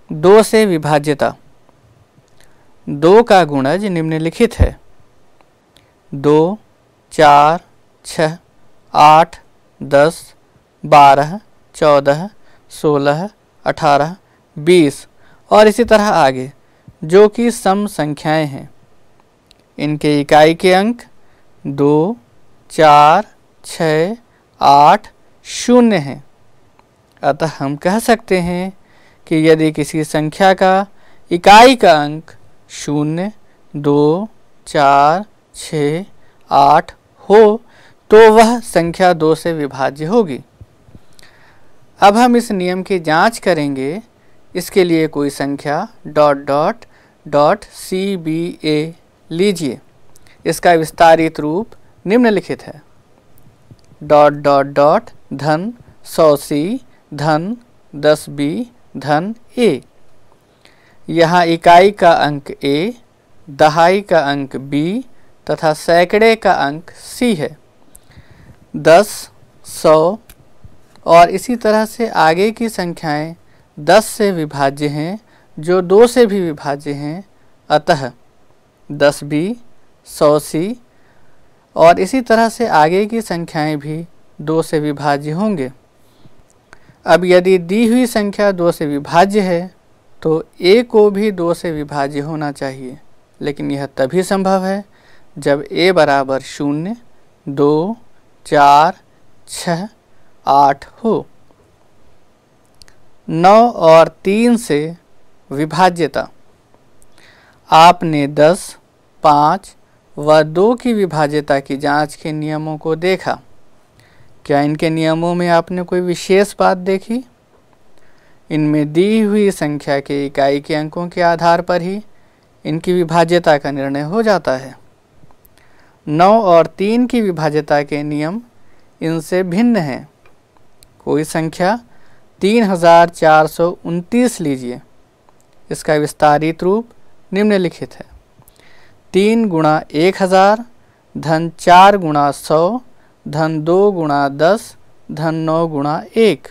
2 से विभाज्यता। 2 का गुणज निम्नलिखित है: 2, 4, 6, 8, 10, 12, 14, 16, 18, 20 और इसी तरह आगे, जो कि सम संख्याएं हैं। इनके इकाई के अंक 2, 4, 6, 8, 0 हैं। अतः हम कह सकते हैं कि यदि किसी संख्या का इकाई का अंक 0, 2, 4, 6, 8 हो तो वह संख्या 2 से विभाज्य होगी। अब हम इस नियम की जांच करेंगे। इसके लिए कोई संख्या ... CBA लीजिए। इसका विस्तारित रूप निम्नलिखित है: ... धन 100C धन 10B धन A। यहाँ इकाई का अंक A, दहाई का अंक B तथा सैकड़े का अंक C है। 10, 100 और इसी तरह से आगे की संख्याएं 10 से विभाज्य हैं, जो 2 से भी विभाज्य हैं। अतः 10B, 100C और इसी तरह से आगे की संख्याएं भी 2 से विभाज्य होंगे। अब यदि दी हुई संख्या 2 से विभाज्य है तो A को भी 2 से विभाज्य होना चाहिए, लेकिन यह तभी संभव है जब A बराबर 0, 2, 4, 6, 8 हो। 9 और 3 से विभाज्यता। आपने 10, 5 व 2 की विभाज्यता की जांच के नियमों को देखा। क्या इनके नियमों में आपने कोई विशेष बात देखी? इनमें दी हुई संख्या के इकाई के अंकों के आधार पर ही इनकी विभाज्यता का निर्णय हो जाता है। 9 और 3 की विभाज्यता के नियम इनसे भिन्न हैं। कोई संख्या 3429 लीजिए। इसका विस्तारित रूप निम्नलिखित है: 3 गुणा 1000 धन 4 गुणा 100 धन 2 गुणा 10 धन 9 गुणा 1।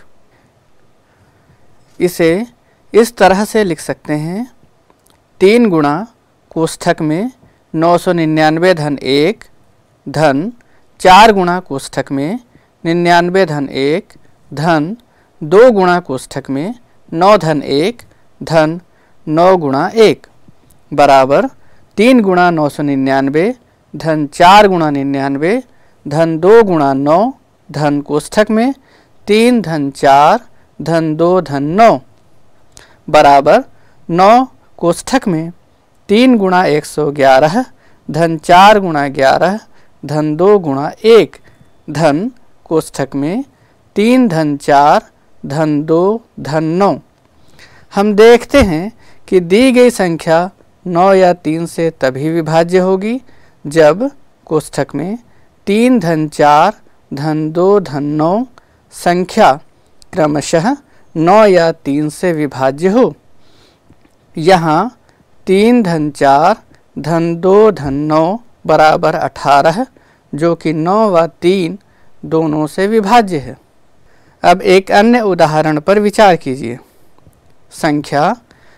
इसे इस तरह से लिख सकते हैं: 3 गुणा कोष्ठक में 999 धन 1 धन 4 गुणा कोष्ठक में 99 धन 1 धन 2 गुणा कोष्ठक में 9 धन 1 धन 9 गुणा 1 बराबर 3 गुणा 999 धन 4 गुणा 99 धन 2 गुणा 9 धन कोष्ठक में 3 धन 4 धन 2 धन 9 बराबर 9 कोष्ठक में 3 गुणा 111 धन 4 गुणा 11 धन 2 गुणा 1 धन कोष्ठक में 3 धन 4 धन 2 धन 9। हम देखते हैं कि दी गई संख्या 9 या 3 से तभी विभाज्य होगी जब कोष्ठक में 3 धन 4 धन 2 धन 9 संख्या क्रमशः 9 या 3 से विभाज्य हो। यहाँ 3 धन 4 धन 2 धन 9 बराबर 18, जो कि 9 व 3 दोनों से विभाज्य है। अब एक अन्य उदाहरण पर विचार कीजिए। संख्या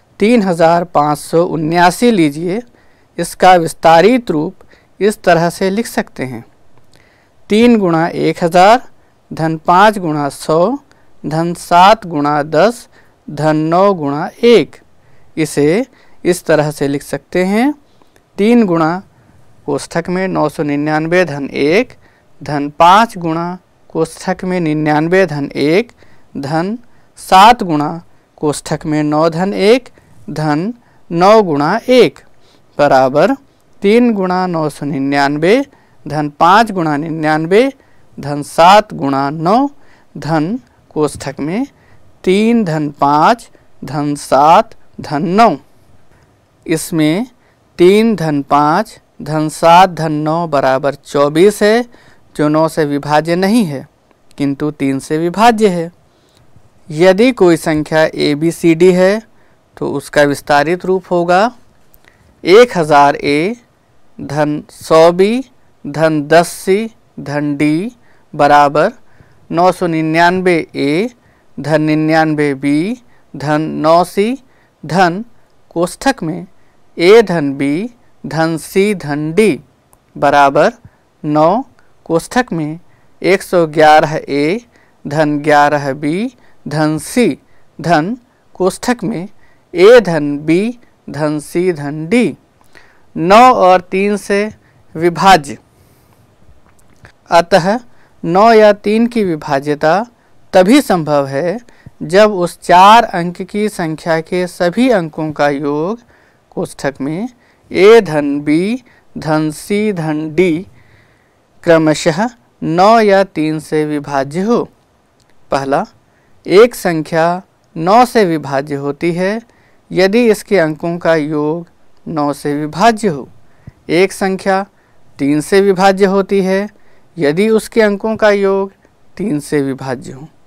3579 लीजिए। इसका विस्तारित रूप इस तरह से लिख सकते हैं: 3 गुणा 1000 धन 5 गुणा 100 धन 7 गुणा 10 धन 9 गुणा 1। इसे इस तरह से लिख सकते हैं: 3 गुणा कोष्ठक में 999 धन 1 धन 5 गुणा कोष्ठक में 99 धन 1 धन 7 गुणा कोष्ठक में 9 धन 1 धन 9 गुणा 1 बराबर 3 गुणा 999 धन 5 गुणा 99 धन 7 गुणा 9 धन कोष्ठक में 3 धन 5 धन 7 धन 9। इसमें 3 धन 5 धन 7 धन 9 बराबर 24 है, जो 9 से विभाज्य नहीं है किंतु 3 से विभाज्य है। यदि कोई संख्या ABCD है तो उसका विस्तारित रूप होगा 1000A धन 100B धन 10C धन D बराबर 999A धन 99B धन 9C धन कोष्ठक में a धन b धन c धन d बराबर 9 कोष्ठक में 111a धन 11b धन c धन कोष्ठक में a धन b धन c धन d 9 और 3 से विभाज्य। अतः 9 या 3 की विभाज्यता तभी संभव है जब उस 4 अंक की संख्या के सभी अंकों का योग कोष्ठक में a धन b धन c धन d क्रमशः 9 या 3 से विभाज्य हो। पहला, एक संख्या 9 से विभाज्य होती है यदि इसके अंकों का योग 9 से विभाज्य हो। एक संख्या 3 से विभाज्य होती है यदि उसके अंकों का योग 3 से विभाज्य हो।